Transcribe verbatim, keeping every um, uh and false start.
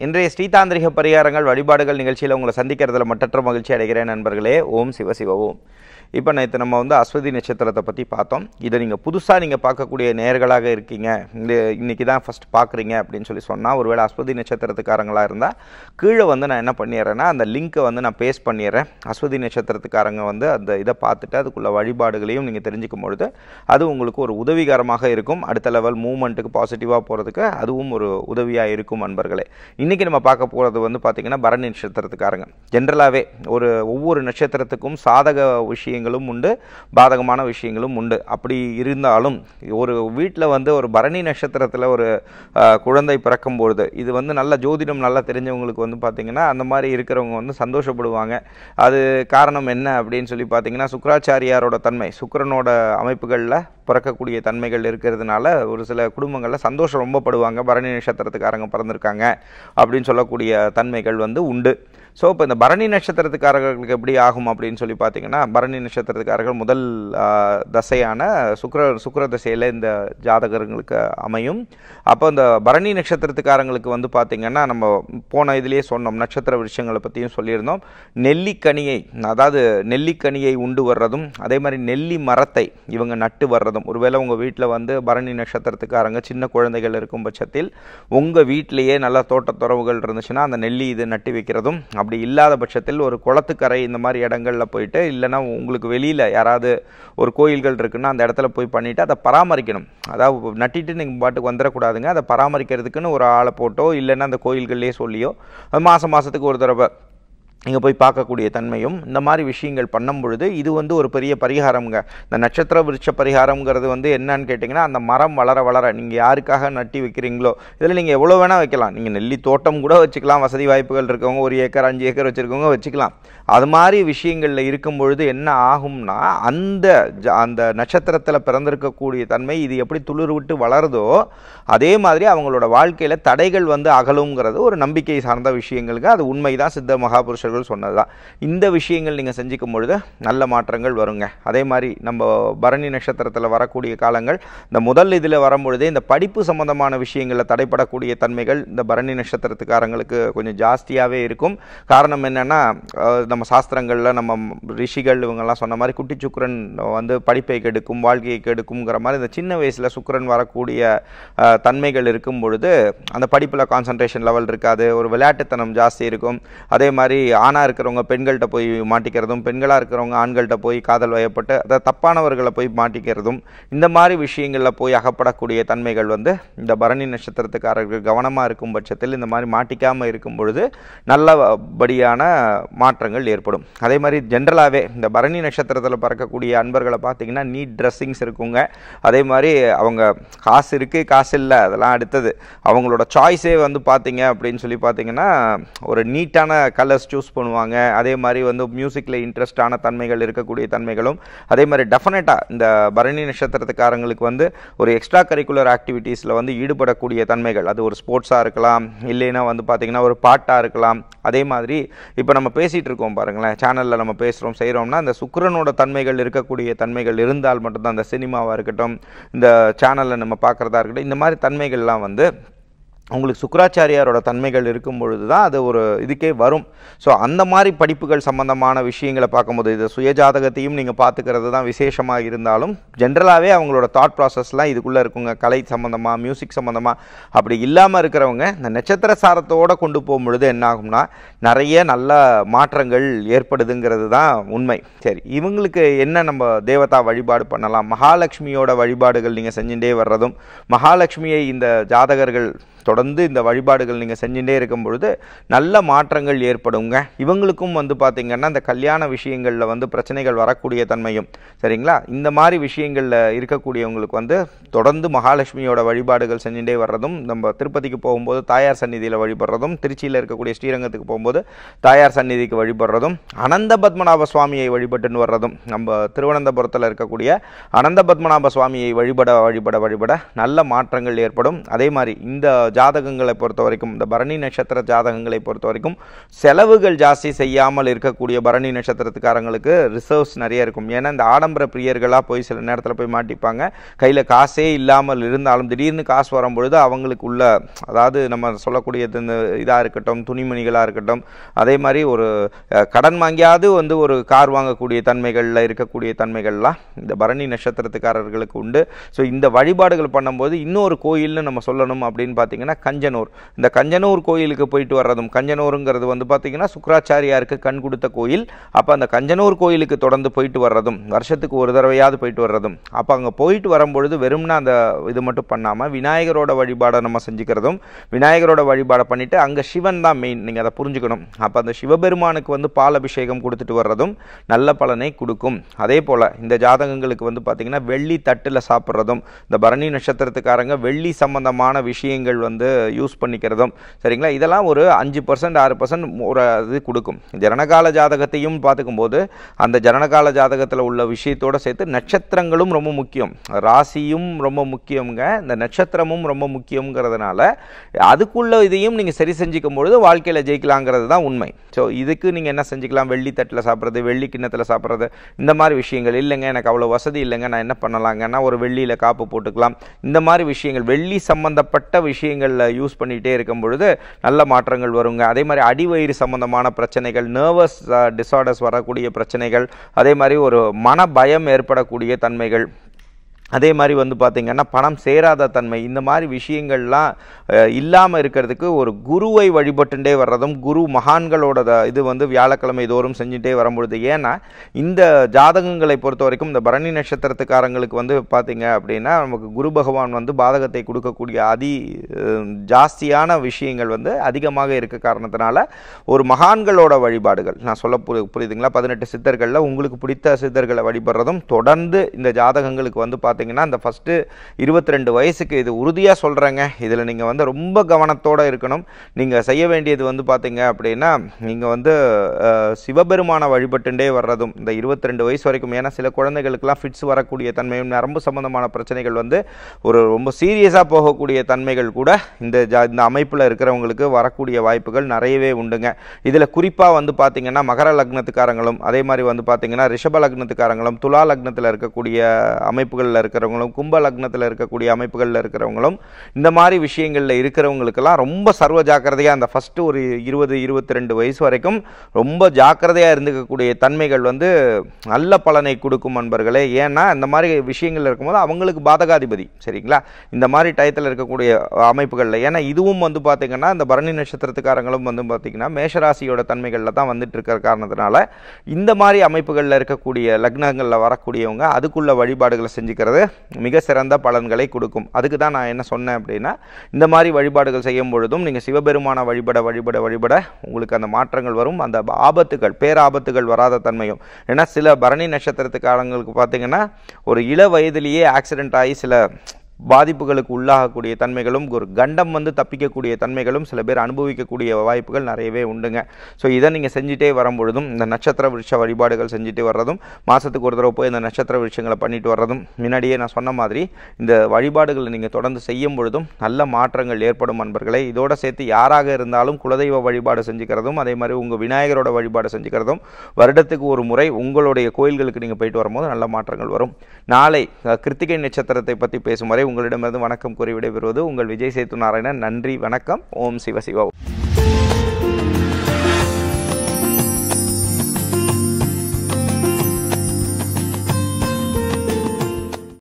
இன்றைய ஸ்ரீதாந்திரிக பரிகாரங்கள் வழிபாடுகள் நிகழ்ச்சியில் உங்களை சந்திக்கிறதுல மட்டற்ற மகிழ்ச்சி அடைகிறேன் நண்பர்களே. ஓம் சிவ சிவ ஓம். இப்போ நேற்று நம்ம வந்து அஸ்வதி நட்சத்திரத்தை பற்றி பார்த்தோம். இதை நீங்கள் புதுசாக நீங்கள் பார்க்கக்கூடிய நேயர்களாக இருக்கீங்க, இந்த இன்றைக்கி தான் ஃபஸ்ட் பார்க்குறீங்க அப்படின்னு சொல்லி சொன்னால், ஒருவேளை அஸ்வதி நட்சத்திரத்துக்காரங்களாக இருந்தால் கீழே வந்து நான் என்ன பண்ணிடுறேன்னா அந்த லிங்க்கை வந்து நான் பேஸ்ட் பண்ணிடுறேன். அஸ்வதி நட்சத்திரத்துக்காரங்க வந்து அந்த இதை பார்த்துட்டு அதுக்குள்ள வழிபாடுகளையும் நீங்கள் தெரிஞ்சுக்கும் பொழுது அது உங்களுக்கு ஒரு உதவிகரமாக இருக்கும். அடுத்த லெவல் மூவ்மெண்ட்டுக்கு பாசிட்டிவாக போகிறதுக்கு அதுவும் ஒரு உதவியாக இருக்கும் நண்பர்களே. இன்றைக்கி நம்ம பார்க்க போகிறது வந்து பார்த்திங்கன்னா பரணி நட்சத்திரத்துக்காரங்க. ஜென்ரலாகவே ஒரு ஒவ்வொரு நட்சத்திரத்துக்கும் சாதக விஷயங்களும் உண்டு, பாதகமான விஷயங்களும் உண்டு. அப்படி இருந்தாலும் ஒரு வீட்டில் வந்து ஒரு பரணி நட்சத்திரத்தில் ஒரு குழந்தை பிறக்கும்பொழுது இது வந்து நல்ல ஜோதிடம் நல்லா தெரிஞ்சவங்களுக்கு வந்து பார்த்திங்கன்னா அந்த மாதிரி இருக்கிறவங்க வந்து சந்தோஷப்படுவாங்க. அது காரணம் என்ன அப்படின்னு சொல்லி பார்த்திங்கன்னா சுக்கராச்சாரியாரோட தன்மை, சுக்கிரனோட அமைப்புகளில் பிறக்கக்கூடிய தன்மைகள் இருக்கிறதுனால ஒரு சில குடும்பங்களில் சந்தோஷம் ரொம்ப படுவாங்க. பரணி நட்சத்திரத்துக்காரங்க பிறந்திருக்காங்க அப்படின்னு சொல்லக்கூடிய தன்மைகள் வந்து உண்டு. ஸோ இப்போ இந்த பரணி நட்சத்திரத்துக்காரர்களுக்கு எப்படி ஆகும் அப்படின்னு சொல்லி பார்த்தீங்கன்னா, பரணி நட்சத்திரத்துக்காரர்கள் முதல் தசையான சுக்ர சுக்ர தசையில் இந்த ஜாதகர்களுக்கு அமையும். அப்போ இந்த பரணி நட்சத்திரத்துக்காரங்களுக்கு வந்து பார்த்திங்கன்னா நம்ம போன இதுலேயே சொன்னோம், நட்சத்திர விஷயங்களை பற்றியும் சொல்லியிருந்தோம். நெல்லிக்கனியை, அதாவது நெல்லிக்கனியை உண்டு வர்றதும், அதே மாதிரி நெல்லி மரத்தை இவங்க நட்டு வர்றதும். ஒருவேளை உங்கள் வீட்டில் வந்து பரணி நட்சத்திரத்துக்காரங்க சின்ன குழந்தைகள் இருக்கும் பட்சத்தில் உங்கள் வீட்டிலேயே நல்ல தோட்டத்துறவுகள் இருந்துச்சுன்னா அந்த நெல்லி இது நட்டு வைக்கிறதும், அப்படி இல்லாத பட்சத்தில் ஒரு குளத்துக்கரை இந்த மாதிரி இடங்களில் போயிட்டு, இல்லைன்னா உங்களுக்கு வெளியில் யாராவது ஒரு கோயில்கள் இருக்குன்னா அந்த இடத்துல போய் பண்ணிவிட்டு அதை பராமரிக்கணும். அதாவது நட்டிட்டு நீங்கள் பாட்டுக்கு வந்துடக்கூடாதுங்க. அதை பராமரிக்கிறதுக்குன்னு ஒரு ஆளை போட்டோ இல்லைன்னா அந்த கோயில்கள்லேயே சொல்லியோ அது மாதம் மாதத்துக்கு ஒரு தடவை இங்கே போய் பார்க்கக்கூடிய தன்மையும் இந்த மாதிரி விஷயங்கள் பண்ணும் பொழுது இது வந்து ஒரு பெரிய பரிகாரம்ங்க. இந்த நட்சத்திர விருட்ச பரிகாரம்ங்கிறது வந்து என்னன்னு கேட்டிங்கன்னா, அந்த மரம் வளர வளர நீங்கள் யாருக்காக நட்டி வைக்கிறீங்களோ இதில் நீங்கள் எவ்வளோ வேணால் வைக்கலாம். நீங்கள் நெல்லி தோட்டம் கூட வச்சுக்கலாம். வசதி வாய்ப்புகள் இருக்கவங்க ஒரு ஏக்கர் அஞ்சு ஏக்கர் வச்சுருக்கவங்க வச்சுக்கலாம். அது மாதிரி விஷயங்களில் இருக்கும் பொழுது என்ன ஆகும்னா, அந்த அந்த நட்சத்திரத்தில் பிறந்திருக்கக்கூடிய தன்மை இது எப்படி துளிர் விட்டு வளருதோ அதே மாதிரி அவங்களோட வாழ்க்கையில் தடைகள் வந்து அகலுங்கிறது ஒரு நம்பிக்கை சார்ந்த விஷயங்களுக்கு. அது உண்மைதான், சித்த மகாபுருஷர்கள் சொன்னதுதான். இந்த விஷயங்கள் நீங்கள் செஞ்சுக்கும் பொழுது நல்ல மாற்றங்கள் வருங்க. அதே மாதிரி நம்ம பரணி நட்சத்திரத்தில் வரக்கூடிய காலங்கள் இந்த முதல் இதில் வரும்பொழுதே இந்த படிப்பு சம்பந்தமான விஷயங்களில் தடைப்படக்கூடிய தன்மைகள் இந்த பரணி நட்சத்திரத்துக்காரங்களுக்கு கொஞ்சம் ஜாஸ்தியாகவே இருக்கும். காரணம் என்னென்னா, நம்ம சாஸ்திரங்களில் நம்ம ரிஷிகள் இவங்கெல்லாம் சொன்ன மாதிரி குட்டி சுக்கிரன் வந்து படிப்பை கெடுக்கும், வாழ்க்கையை கெடுக்குங்கிற மாதிரி இந்த சின்ன வயசில் சுக்கிரன் வரக்கூடிய தன்மைகள் இருக்கும் பொழுது அந்த படிப்பில் கான்சன்ட்ரேஷன் லெவல் இருக்காது, ஒரு விளையாட்டுத்தனம் ஜாஸ்தி இருக்கும். அதே மாதிரி ஆணாக இருக்கிறவங்க பெண்கள்கிட்ட போய் மாட்டிக்கிறதும், பெண்களாக இருக்கிறவங்க ஆண்கள்கிட்ட போய் காதல் வயப்பட்டு அதை தப்பானவர்களை போய் மாட்டிக்கிறதும், இந்த மாதிரி விஷயங்களில் போய் அகப்படக்கூடிய தன்மைகள் வந்து இந்த பரணி நட்சத்திரத்துக்காரர்கள் கவனமாக இருக்கும் பட்சத்தில் இந்த மாதிரி மாட்டிக்காமல் இருக்கும் பொழுது நல்லபடியான மாற்றங்கள் ஏற்படும். அதே மாதிரி ஜென்ரலாகவே இந்த பரணி நட்சத்திரத்தில் பறக்கக்கூடிய அன்பர்களை பார்த்திங்கன்னா நீட் ட்ரெஸ்ஸிங்ஸ் இருக்குங்க. அதே மாதிரி அவங்க காசு இருக்குது காசு இல்லை அதெல்லாம் அடுத்தது, அவங்களோட சாய்ஸே வந்து பார்த்திங்க அப்படின்னு சொல்லி பார்த்திங்கன்னா ஒரு நீட்டான கலர்ஸ் சூஸ் பண்ணுவாங்க. அதே மாதிரி வந்து மியூசிக்கில் இன்ட்ரெஸ்டான தன்மைகள் இருக்கக்கூடிய தன்மைகளும், அதே மாதிரி டெஃபினட்டாக இந்த பரணி நட்சத்திரத்துக்காரங்களுக்கு வந்து ஒரு எக்ஸ்ட்ரா கரிக்குலர் ஆக்டிவிட்டீஸில் வந்து ஈடுபடக்கூடிய தன்மைகள், அது ஒரு ஸ்போர்ட்ஸாக இருக்கலாம், இல்லைன்னா வந்து பார்த்திங்கன்னா ஒரு பாட்டாக இருக்கலாம். அதே மாதிரி இப்போ நம்ம பேசிகிட்டு இருக்கோம் பாருங்களேன், சேனலில் நம்ம பேசுகிறோம் செய்கிறோம்னா அந்த சுக்கிரனோட தன்மைகள் இருக்கக்கூடிய தன்மைகள் இருந்தால் மட்டும்தான், அந்த சினிமாவாக இருக்கட்டும், இந்த சேனலில் நம்ம பார்க்குறதா இருக்கட்டும், இந்த மாதிரி தன்மைகள்லாம் வந்து உங்களுக்கு சுக்கராச்சாரியாரோட தன்மைகள் இருக்கும் பொழுது தான் அது ஒரு இதுக்கே வரும். ஸோ அந்த மாதிரி படிப்புகள் சம்பந்தமான விஷயங்களை பார்க்கும்போது இது சுயஜாதகத்தையும் நீங்கள் பார்த்துக்கிறது தான் விசேஷமாக இருந்தாலும், ஜென்ரலாகவே அவங்களோட தாட் ப்ராசஸ்லாம் இதுக்குள்ளே இருக்குங்க. கலை சம்மந்தமாக, மியூசிக் சம்மந்தமாக அப்படி இல்லாமல் இருக்கிறவங்க இந்த நட்சத்திர சாரத்தோடு கொண்டு போகும்பொழுது என்ன ஆகும்னா நிறைய நல்ல மாற்றங்கள் ஏற்படுதுங்கிறது தான் உண்மை. சரி, இவங்களுக்கு என்ன நம்ம தேவதா வழிபாடு பண்ணலாம்? மகாலட்சுமியோட வழிபாடுகள் நீங்கள் செஞ்சுட்டே வர்றதும், மகாலட்சுமியை இந்த ஜாதகர்கள் தொடர்ந்து இந்த வழிபாடுகள் நீங்கள் செஞ்சுட்டே இருக்கும் பொழுது நல்ல மாற்றங்கள் ஏற்படுங்க. இவங்களுக்கும் வந்து பார்த்திங்கன்னா இந்த கல்யாண விஷயங்களில் வந்து பிரச்சனைகள் வரக்கூடிய தன்மையும், சரிங்களா, இந்த மாதிரி விஷயங்களில் இருக்கக்கூடியவங்களுக்கு வந்து தொடர்ந்து மகாலட்சுமியோட வழிபாடுகள் செஞ்சுட்டே வர்றதும், நம்ம திருப்பதிக்கு போகும்போது தாயார் சந்நிதியில் வழிபடுறதும், திருச்சியில் இருக்கக்கூடிய ஸ்ரீரங்கத்துக்கு போகும்போது தாயார் சந்நிதிக்கு வழிபடுறதும், அனந்த பத்மநாப சுவாமியை வழிபட்டுன்னு வர்றதும், நம்ம திருவனந்தபுரத்தில் இருக்கக்கூடிய அனந்த பத்மநாப சுவாமியை வழிபட வழிபட வழிபட நல்ல மாற்றங்கள் ஏற்படும். அதே மாதிரி இந்த ஜாதகங்களை பொறுத்த வரைக்கும், இந்த பரணி நட்சத்திர ஜாதகங்களை பொறுத்த வரைக்கும் செலவுகள் ஜாஸ்தி செய்யாமல் இருக்கக்கூடிய பரணி நட்சத்திரத்துக்காரங்களுக்கு ரிசர்வ்ஸ் நிறைய இருக்கும். ஏன்னா இந்த ஆடம்பர பிரியர்களாக போய் சில நேரத்தில் போய் மாட்டிப்பாங்க. கையில் காசே இல்லாமல் இருந்தாலும் திடீர்னு காசு வரும்பொழுது அவங்களுக்கு உள்ள, அதாவது நம்ம சொல்லக்கூடியது இந்த இதாக இருக்கட்டும், துணிமணிகளாக இருக்கட்டும், அதே மாதிரி ஒரு கடன் வாங்கியாவது வந்து ஒரு கார் வாங்கக்கூடிய தன்மைகளில் இருக்கக்கூடிய தன்மைகள்லாம் இந்த பரணி நட்சத்திரத்துக்காரர்களுக்கு உண்டு. ஸோ இந்த வழிபாடுகள் பண்ணும்போது இன்னொரு கோயில்னு நம்ம சொல்லணும் அப்படின்னு பார்த்தீங்கன்னா கஞ்சனூர். இந்த கஞ்சனூர் கோயிலுக்கு போயிட்டு வர்றதும், கஞ்சனூருங்கிறது வந்து பார்த்தீங்கன்னா சுக்கராச்சாரியாருக்கு கண் கொடுத்த கோயில். அப்போ அந்த கஞ்சனூர் கோயிலுக்கு தொடர்ந்து போயிட்டு வர்றதும், வருஷத்துக்கு ஒரு தடவையாவது போயிட்டு வர்றதும், அப்போ அங்கே போயிட்டு வரும்பொழுது வெறும்னா அந்த இது மட்டும் பண்ணாமல் விநாயகரோட வழிபாடை நம்ம செஞ்சுக்கிறதும், விநாயகரோட வழிபாடை பண்ணிவிட்டு அங்கே சிவன் தான் மெயின், நீங்கள் அதை புரிஞ்சுக்கணும். அப்போ அந்த சிவபெருமானுக்கு வந்து பால் அபிஷேகம் கொடுத்துட்டு வர்றதும் நல்ல பலனை கொடுக்கும். அதே போல் இந்த ஜாதகங்களுக்கு வந்து பார்த்திங்கன்னா வெள்ளி தட்டில் சாப்பிட்றதும், இந்த பரணி நட்சத்திரத்துக்காரங்க வெள்ளி சம்பந்தமான விஷயங்கள் வந்து யூஸ் பண்ணிக்கிறதும், சரிங்களா, இதெல்லாம் ஒரு அஞ்சு பர்சன்ட் ஆறு பர்சன்ட் ஒரு இது கொடுக்கும். ஜனனகால ஜாதகத்தையும் பார்த்துக்கும்போது அந்த ஜனனகால ஜாதகத்தில் உள்ள விஷயத்தோடு சேர்த்து நட்சத்திரங்களும் ரொம்ப முக்கியம், ராசியும் ரொம்ப முக்கியங்க, இந்த நட்சத்திரமும் ரொம்ப முக்கியங்கிறதுனால அதுக்குள்ள இதையும் நீங்கள் சரி செஞ்சுக்கும் பொழுது வாழ்க்கையில் ஜெயிக்கலாங்கிறது தான் உண்மை. ஸோ இதுக்கு நீங்கள் என்ன செஞ்சுக்கலாம், வெள்ளி தட்டில் சாப்பிட்றது, வெள்ளி கிண்ணத்தில் சாப்பிட்றது, இந்த மாதிரி விஷயங்கள். இல்லைங்க எனக்கு அவ்வளோ வசதி இல்லைங்க, நான் என்ன பண்ணலாங்கன்னா ஒரு வெள்ளியில் காப்பு போட்டுக்கலாம், இந்த மாதிரி விஷயங்கள் வெள்ளி சம்பந்தப்பட்ட விஷயங்களில் யூஸ் பண்ணிகிட்டே இருக்கும் பொழுது நல்ல மாற்றங்கள் வருங்க. அதே மாதிரி அடிவயிறு சம்பந்தமான பிரச்சனைகள், நர்வஸ் டிஸார்டர்ஸ் வரக்கூடிய பிரச்சனைகள், அதே மாதிரி ஒரு மன பயம் ஏற்படக்கூடிய தன்மைகள், அதே மாதிரி வந்து பார்த்திங்கன்னா பணம் சேராத தன்மை, இந்த மாதிரி விஷயங்கள்லாம் இல்லாமல் இருக்கிறதுக்கு ஒரு குருவை வழிபட்டுட்டே வர்றதும், குரு மகான்களோட இது வந்து வியாழக்கிழமை தோறும் செஞ்சுட்டே வரும்பொழுது, ஏன்னா இந்த ஜாதகங்களை பொறுத்த வரைக்கும் இந்த பரணி நட்சத்திரத்துக்காரங்களுக்கு வந்து பார்த்திங்க அப்படின்னா நமக்கு குரு பகவான் வந்து பாதகத்தை கொடுக்கக்கூடிய அதி ஜாஸ்தியான விஷயங்கள் வந்து அதிகமாக இருக்க காரணத்தினால ஒரு மகான்களோட வழிபாடுகள் நான் சொல்ல புரி புரியுதுங்களா பதினெட்டு சித்தர்களில் உங்களுக்கு பிடித்த சித்தர்களை வழிபடுறதும் தொடர்ந்து இந்த ஜாதகங்களுக்கு வந்து பார்த்தீங்கன்னா அந்த ஃபஸ்ட்டு இருபத்தி ரெண்டு வயசுக்கு இது உறுதியாக சொல்கிறேங்க. இதில் நீங்கள் வந்து ரொம்ப கவனத்தோடு இருக்கணும். நீங்கள் செய்ய வேண்டியது வந்து பார்த்தீங்க அப்படின்னா நீங்கள் வந்து சிவபெருமான வழிபட்டுண்டே வர்றதும் இந்த இருபத்தி ரெண்டு வயசு வரைக்கும். ஏன்னா சில குழந்தைகளுக்கெல்லாம் ஃபிட்ஸ் வரக்கூடிய தன்மையும் நரம்பு சம்பந்தமான பிரச்சனைகள் வந்து ஒரு ரொம்ப சீரியஸாக போகக்கூடிய தன்மைகள் கூட இந்த ஜா இந்த அமைப்பில் இருக்கிறவங்களுக்கு வரக்கூடிய வாய்ப்புகள் நிறையவே உண்டுங்க. இதில் குறிப்பாக வந்து பார்த்தீங்கன்னா மகர லக்னத்துக்காரங்களும், அதே மாதிரி வந்து பார்த்தீங்கன்னா ரிஷப லக்னத்துக்காரங்களும், துலா லக்னத்தில் இருக்கக்கூடிய அமைப்புகளில் இருக்கிறவங்களும், கும்ப லக்னத்தில் இருக்கக்கூடிய அமைப்புகளில் இருக்கிறவங்களும், இந்த மாதிரி விஷயங்களில் இருக்கிறவங்களுக்கெல்லாம் ரொம்ப சர்வ ஜாக்கிரதையாக அந்த ஃபஸ்ட்டு ஒரு இருபது இருபத்தி ரெண்டு வயசு வரைக்கும் ரொம்ப ஜாக்கிரதையாக இருந்துக்கக்கூடிய தன்மைகள் வந்து நல்ல பலனை கொடுக்கும் நண்பர்களே. ஏன்னா இந்த மாதிரி விஷயங்கள் இருக்கும்போது அவங்களுக்கு பாதகாதிபதி, சரிங்களா, இந்த மாதிரி டயத்தில் இருக்கக்கூடிய அமைப்புகளில். ஏன்னா இதுவும் வந்து பார்த்திங்கன்னா இந்த பரணி நட்சத்திரத்துக்காரங்களும் வந்து பார்த்திங்கன்னா மேஷராசியோட தன்மைகளில் தான் வந்துட்டு இருக்கிற காரணத்தினால இந்த மாதிரி அமைப்புகளில் இருக்கக்கூடிய லக்னங்களில் வரக்கூடியவங்க அதுக்குள்ள வழிபாடுகளை செஞ்சுக்கிறது மிக சிறந்த பலன்களை கொடுக்கும். அதுக்கு தான் நான் என்ன சொன்னேன் அப்படின்னா இந்த மாதிரி வழிபாடுகள் செய்யும் பொழுதும் நீங்கள் சிவபெருமான வழிபட வழிபட வழிபட உங்களுக்கு அந்த மாற்றங்கள் வரும். அந்த ஆபத்துகள் பேராபத்துகள் வராத தன்மையும். ஏன்னா சில பரணி நட்சத்திரத்துக்காரங்களுக்கு பார்த்தீங்கன்னா ஒரு இள வயதிலேயே ஆக்சிடென்ட் ஆகி சில பாதிப்புகளுக்கு உள்ளாகக்கூடிய தன்மைகளும், ஒரு கண்டம் வந்து தப்பிக்கக்கூடிய தன்மைகளும் சில பேர் அனுபவிக்கக்கூடிய வாய்ப்புகள் நிறையவே உண்டுங்க. ஸோ இதை நீங்கள் செஞ்சுட்டே வரும்பொழுதும் இந்த நட்சத்திர விருட்ச வழிபாடுகள் செஞ்சுட்டு வர்றதும், மாதத்துக்கு ஒரு தடவை போய் இந்த நட்சத்திர விருட்சங்களை பண்ணிட்டு வர்றதும், முன்னாடியே நான் சொன்ன மாதிரி இந்த வழிபாடுகளை நீங்கள் தொடர்ந்து செய்யும் பொழுதும் நல்ல மாற்றங்கள் ஏற்படும் நண்பர்களே. இதோடு சேர்த்து யாராக இருந்தாலும் குலதெய்வ வழிபாடு செஞ்சுக்கிறதும், அதே மாதிரி உங்கள் விநாயகரோட வழிபாடு செஞ்சுக்கிறதும், வருடத்துக்கு ஒரு முறை உங்களுடைய கோயில்களுக்கு நீங்கள் போயிட்டு வரும்போது நல்ல மாற்றங்கள் வரும். நாளை கிருத்திகை நட்சத்திரத்தை பற்றி பேசும் வரை உங்களிடமிருந்து வணக்கம் கூறி விடைபெறுவது உங்கள் விஜய் சேத்து நாராயணன். நன்றி, வணக்கம். ஓம் சிவ சிவ.